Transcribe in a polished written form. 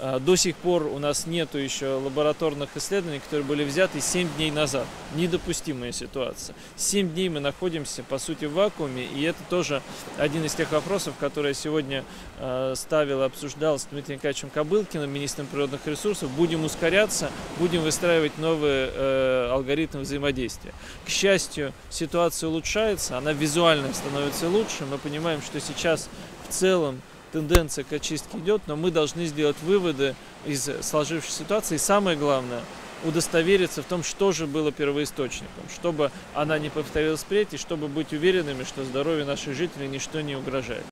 До сих пор у нас нету еще лабораторных исследований, которые были взяты 7 дней назад. Недопустимая ситуация. 7 дней мы находимся, по сути, в вакууме, и это тоже один из тех вопросов, которые я сегодня ставил и обсуждал с Дмитрием Николаевичем Кобылкиным, министром природных ресурсов. Будем ускоряться, будем выстраивать новые алгоритмы взаимодействия. К счастью, ситуация улучшается, она визуально становится лучше. Мы понимаем, что сейчас в целом тенденция к очистке идет, но мы должны сделать выводы из сложившейся ситуации. И самое главное, удостовериться в том, что же было первоисточником, чтобы она не повторилась впредь, и чтобы быть уверенными, что здоровью наших жителей ничто не угрожает.